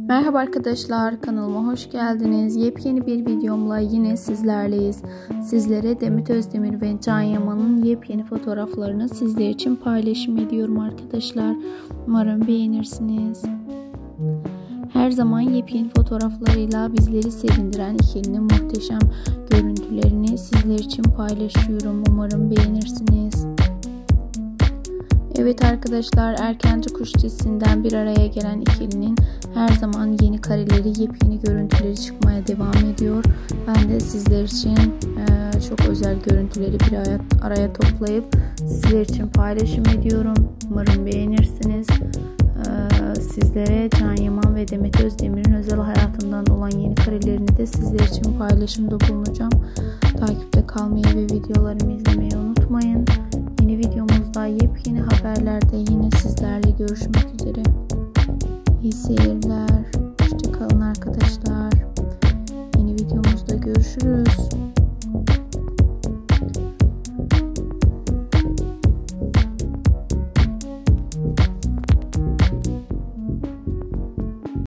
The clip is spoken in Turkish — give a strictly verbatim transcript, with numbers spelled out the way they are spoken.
Merhaba arkadaşlar, kanalıma hoş geldiniz. Yepyeni bir videomla yine sizlerleyiz. Sizlere Demet Özdemir ve Can Yaman'ın yepyeni fotoğraflarını sizler için paylaşım ediyorum arkadaşlar. Umarım beğenirsiniz. Her zaman yepyeni fotoğraflarıyla bizleri sevindiren ikilinin muhteşem görüntülerini sizler için paylaşıyorum. Umarım beğenirsiniz. Evet arkadaşlar, Erkenci Kuş dizisinden bir araya gelen ikilinin her zaman yeni kareleri, yepyeni görüntüleri çıkmaya devam ediyor. Ben de sizler için e, çok özel görüntüleri bir araya, araya toplayıp sizler için paylaşım ediyorum. Umarım beğenirsiniz. E, sizlere Can Yaman ve Demet Özdemir'in özel hayatından olan yeni karelerini de sizler için paylaşımda bulunacağım. Takipte kalmayı ve videolarımı izlemeyi unutmayın. Yeni videomuzda yepyeni haberlerde yine sizlerle görüşmek üzere. İyi seyirler. Hoşça kalın arkadaşlar. Yeni videomuzda görüşürüz.